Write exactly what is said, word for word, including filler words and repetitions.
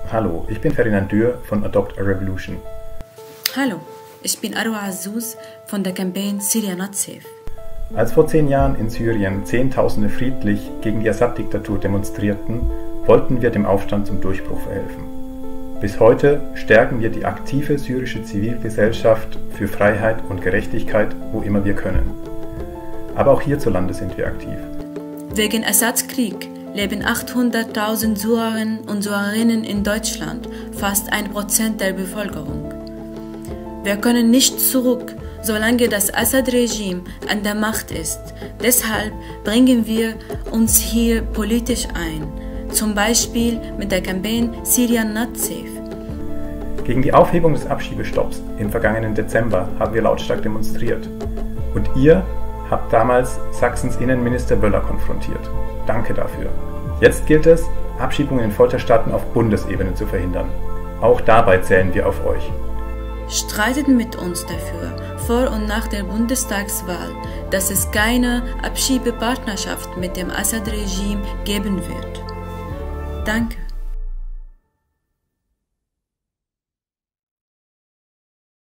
Hallo, ich bin Ferdinand Dürr von Adopt a Revolution. Hallo, ich bin Arwa Azouz von der Campaign Syria Not Safe. Als vor zehn Jahren in Syrien Zehntausende friedlich gegen die Assad-Diktatur demonstrierten, wollten wir dem Aufstand zum Durchbruch verhelfen. Bis heute stärken wir die aktive syrische Zivilgesellschaft für Freiheit und Gerechtigkeit, wo immer wir können. Aber auch hierzulande sind wir aktiv. Wegen Assads Krieg leben achthunderttausend Syrerinnen und Syrerinnen in Deutschland, fast ein Prozent der Bevölkerung. Wir können nicht zurück, solange das Assad-Regime an der Macht ist. Deshalb bringen wir uns hier politisch ein, zum Beispiel mit der Campaign Syria Not Safe. Gegen die Aufhebung des Abschiebestopps im vergangenen Dezember haben wir lautstark demonstriert. Und ihr habt damals Sachsens Innenminister Wöller konfrontiert. Danke dafür. Jetzt gilt es, Abschiebungen in Folterstaaten auf Bundesebene zu verhindern. Auch dabei zählen wir auf euch. Streitet mit uns dafür, vor und nach der Bundestagswahl, dass es keine Abschiebepartnerschaft mit dem Assad-Regime geben wird. Danke.